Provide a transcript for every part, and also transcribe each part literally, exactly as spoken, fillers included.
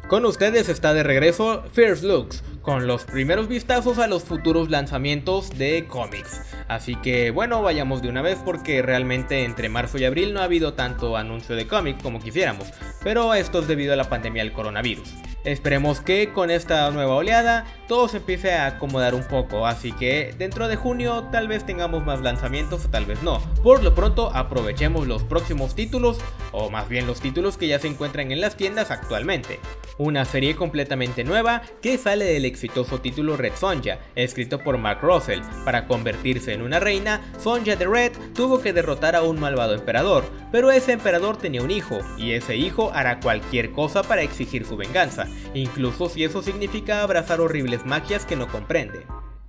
Con ustedes está de regreso First Looks, con los primeros vistazos a los futuros lanzamientos de cómics. Así que bueno, vayamos de una vez porque realmente entre marzo y abril no ha habido tanto anuncio de cómics como quisiéramos, pero esto es debido a la pandemia del coronavirus. Esperemos que con esta nueva oleada todo se empiece a acomodar un poco, así que dentro de junio tal vez tengamos más lanzamientos o tal vez no. Por lo pronto aprovechemos los próximos títulos, o más bien los títulos que ya se encuentran en las tiendas actualmente. Una serie completamente nueva que sale del exitoso título Red Sonja, escrito por Mark Russell. Para convertirse en una reina, Sonja the Red tuvo que derrotar a un malvado emperador, pero ese emperador tenía un hijo, y ese hijo hará cualquier cosa para exigir su venganza, incluso si eso significa abrazar horribles magias que no comprende.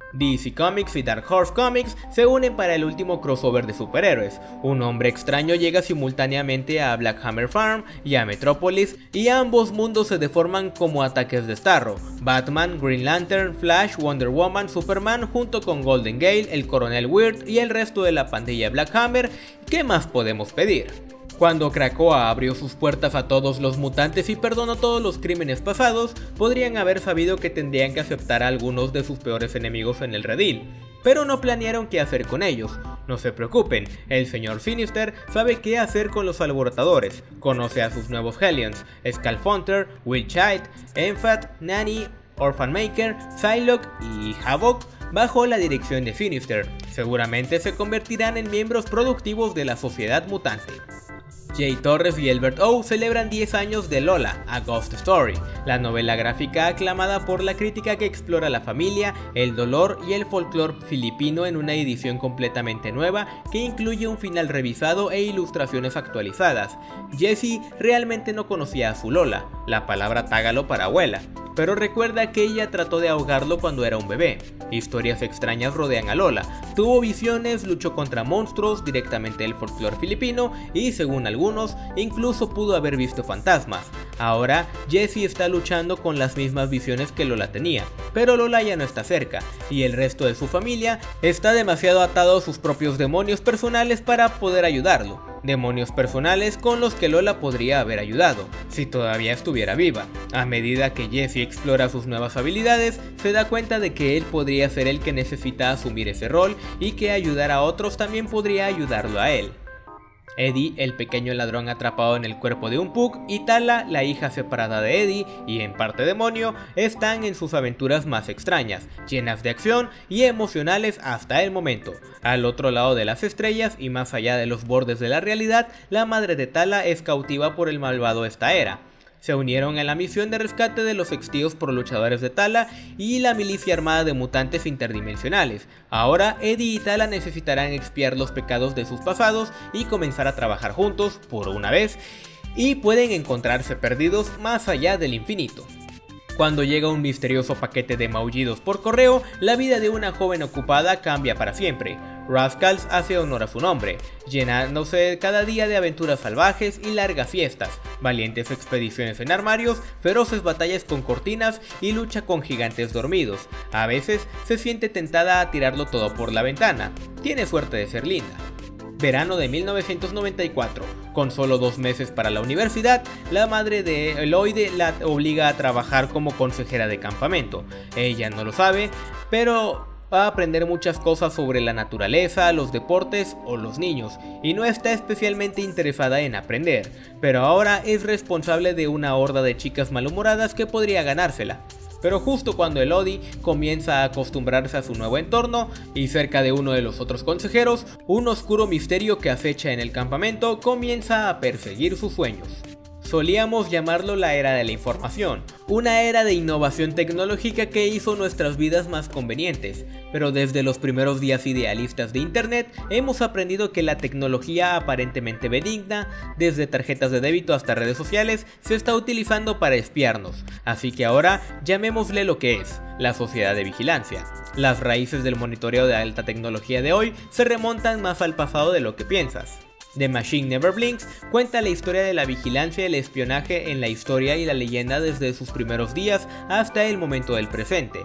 D C Comics y Dark Horse Comics se unen para el último crossover de superhéroes. Un hombre extraño llega simultáneamente a Black Hammer Farm y a Metropolis, y ambos mundos se deforman como ataques de Starro. Batman, Green Lantern, Flash, Wonder Woman, Superman junto con Golden Gale, el Coronel Weird y el resto de la pandilla Black Hammer. ¿Qué más podemos pedir? Cuando Krakoa abrió sus puertas a todos los mutantes y perdonó todos los crímenes pasados, podrían haber sabido que tendrían que aceptar a algunos de sus peores enemigos en el redil, pero no planearon qué hacer con ellos. No se preocupen, el señor Sinister sabe qué hacer con los alborotadores. Conoce a sus nuevos Hellions, Skullfunter, Witchite, Enfat, Nanny, Orphan Maker, Psylocke y Havoc, bajo la dirección de Sinister. Seguramente se convertirán en miembros productivos de la sociedad mutante. Jay Torres y Albert O celebran diez años de Lola, A Ghost Story, la novela gráfica aclamada por la crítica que explora la familia, el dolor y el folclore filipino en una edición completamente nueva que incluye un final revisado e ilustraciones actualizadas. Jessie realmente no conocía a su Lola, la palabra tágalo para abuela, pero recuerda que ella trató de ahogarlo cuando era un bebé. Historias extrañas rodean a Lola, tuvo visiones, luchó contra monstruos directamente del folclore filipino y, según algunos, incluso pudo haber visto fantasmas. Ahora, Jessie está luchando con las mismas visiones que Lola tenía, pero Lola ya no está cerca, y el resto de su familia está demasiado atado a sus propios demonios personales para poder ayudarlo. Demonios personales con los que Lola podría haber ayudado, si todavía estuviera viva. A medida que Jessie explora sus nuevas habilidades, se da cuenta de que él podría ser el que necesita asumir ese rol y que ayudar a otros también podría ayudarlo a él. Eddie, el pequeño ladrón atrapado en el cuerpo de un Pug, y Tala, la hija separada de Eddie y en parte demonio, están en sus aventuras más extrañas, llenas de acción y emocionales hasta el momento. Al otro lado de las estrellas y más allá de los bordes de la realidad, la madre de Tala es cautiva por el malvado Estaera. Se unieron en la misión de rescate de los extíos por luchadores de Tala y la milicia armada de mutantes interdimensionales. Ahora Eddie y Tala necesitarán expiar los pecados de sus pasados y comenzar a trabajar juntos por una vez, y pueden encontrarse perdidos más allá del infinito. Cuando llega un misterioso paquete de maullidos por correo, la vida de una joven ocupada cambia para siempre. Rascals hace honor a su nombre, llenándose cada día de aventuras salvajes y largas fiestas, valientes expediciones en armarios, feroces batallas con cortinas y lucha con gigantes dormidos. A veces se siente tentada a tirarlo todo por la ventana. Tiene suerte de ser linda. Verano de mil novecientos noventa y cuatro. Con solo dos meses para la universidad, la madre de Eloide la obliga a trabajar como consejera de campamento. Ella no lo sabe, pero va a aprender muchas cosas sobre la naturaleza, los deportes o los niños, y no está especialmente interesada en aprender, pero ahora es responsable de una horda de chicas malhumoradas que podría ganársela. Pero justo cuando Elodie comienza a acostumbrarse a su nuevo entorno y cerca de uno de los otros consejeros, un oscuro misterio que acecha en el campamento comienza a perseguir sus sueños. Solíamos llamarlo la era de la información, una era de innovación tecnológica que hizo nuestras vidas más convenientes, pero desde los primeros días idealistas de internet hemos aprendido que la tecnología aparentemente benigna, desde tarjetas de débito hasta redes sociales, se está utilizando para espiarnos, así que ahora llamémosle lo que es, la sociedad de vigilancia. Las raíces del monitoreo de alta tecnología de hoy se remontan más al pasado de lo que piensas. The Machine Never Blinks cuenta la historia de la vigilancia y el espionaje en la historia y la leyenda desde sus primeros días hasta el momento del presente.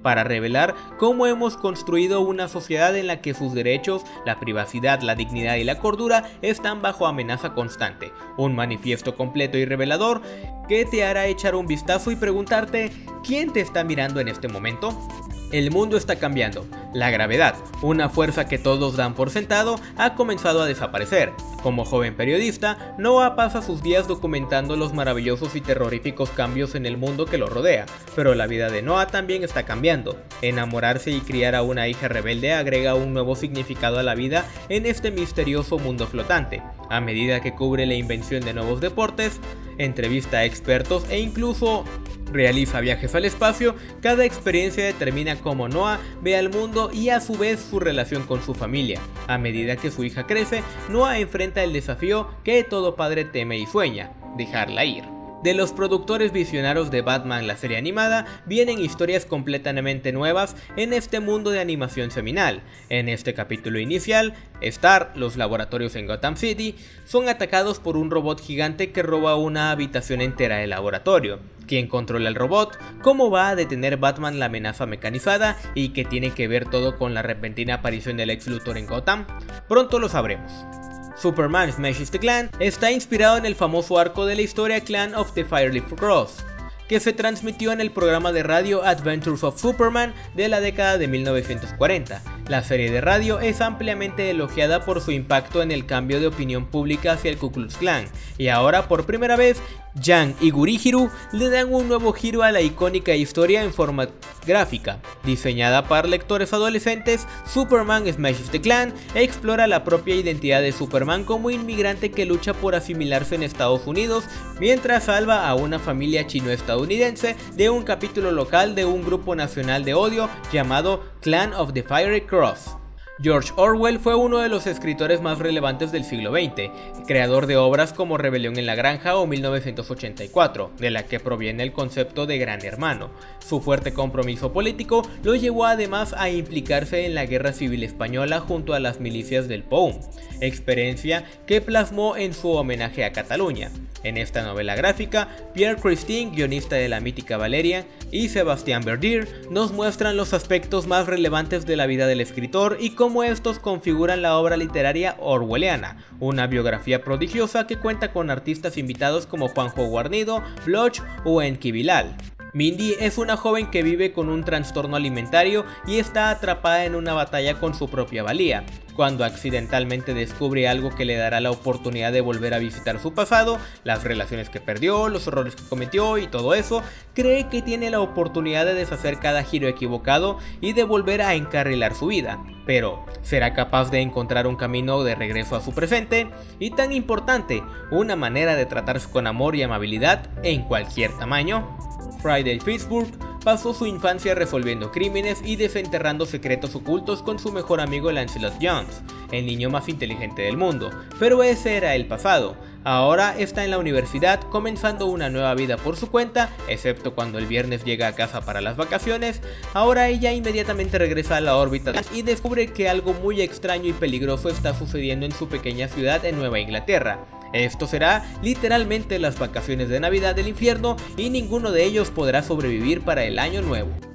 para revelar cómo hemos construido una sociedad en la que sus derechos, la privacidad, la dignidad y la cordura están bajo amenaza constante. Un manifiesto completo y revelador que te hará echar un vistazo y preguntarte ¿quién te está mirando en este momento? El mundo está cambiando. La gravedad, una fuerza que todos dan por sentado, ha comenzado a desaparecer. Como joven periodista, Noah pasa sus días documentando los maravillosos y terroríficos cambios en el mundo que lo rodea, pero la vida de Noah también está cambiando. Enamorarse y criar a una hija rebelde agrega un nuevo significado a la vida en este misterioso mundo flotante. A medida que cubre la invención de nuevos deportes, entrevista a expertos e incluso realiza viajes al espacio, cada experiencia determina cómo Noah ve al mundo y a su vez su relación con su familia. A medida que su hija crece, Noah enfrenta el desafío que todo padre teme y sueña: dejarla ir. De los productores visionarios de Batman, la serie animada, vienen historias completamente nuevas en este mundo de animación seminal. En este capítulo inicial, Star, los laboratorios en Gotham City, son atacados por un robot gigante que roba una habitación entera del laboratorio. ¿Quién controla el robot? ¿Cómo va a detener Batman la amenaza mecanizada? ¿Y qué tiene que ver todo con la repentina aparición del ex Luthor en Gotham? Pronto lo sabremos. Superman Smashes the Klan está inspirado en el famoso arco de la historia Clan of the Fiery Cross, que se transmitió en el programa de radio Adventures of Superman de la década de mil novecientos cuarenta. La serie de radio es ampliamente elogiada por su impacto en el cambio de opinión pública hacia el Ku Klux Klan, y ahora por primera vez, Yang y Gurihiru le dan un nuevo giro a la icónica historia en forma gráfica. Diseñada para lectores adolescentes, Superman Smashes the Klan explora la propia identidad de Superman como inmigrante que lucha por asimilarse en Estados Unidos mientras salva a una familia chino-estadounidense de un capítulo local de un grupo nacional de odio llamado Clan of the Fiery Cross. George Orwell fue uno de los escritores más relevantes del siglo veinte, creador de obras como Rebelión en la Granja o mil novecientos ochenta y cuatro, de la que proviene el concepto de Gran Hermano. Su fuerte compromiso político lo llevó además a implicarse en la Guerra Civil Española junto a las milicias del P O U M, experiencia que plasmó en su homenaje a Cataluña. En esta novela gráfica, Pierre Christine, guionista de la mítica Valerian, y Sebastián Verdier nos muestran los aspectos más relevantes de la vida del escritor y cómo estos configuran la obra literaria orwelliana, una biografía prodigiosa que cuenta con artistas invitados como Juanjo Guarnido, Bloch o Enki Bilal. Mindy es una joven que vive con un trastorno alimentario y está atrapada en una batalla con su propia valía. Cuando accidentalmente descubre algo que le dará la oportunidad de volver a visitar su pasado, las relaciones que perdió, los errores que cometió y todo eso, cree que tiene la oportunidad de deshacer cada giro equivocado y de volver a encarrilar su vida. Pero, ¿será capaz de encontrar un camino de regreso a su presente? Y tan importante, una manera de tratarse con amor y amabilidad en cualquier tamaño. Friday Pittsburgh pasó su infancia resolviendo crímenes y desenterrando secretos ocultos con su mejor amigo Lancelot Jones, el niño más inteligente del mundo, pero ese era el pasado. Ahora está en la universidad comenzando una nueva vida por su cuenta, excepto cuando el viernes llega a casa para las vacaciones. Ahora ella inmediatamente regresa a la órbita y descubre que algo muy extraño y peligroso está sucediendo en su pequeña ciudad en Nueva Inglaterra. Esto será literalmente las vacaciones de Navidad del infierno y ninguno de ellos podrá sobrevivir para el año nuevo.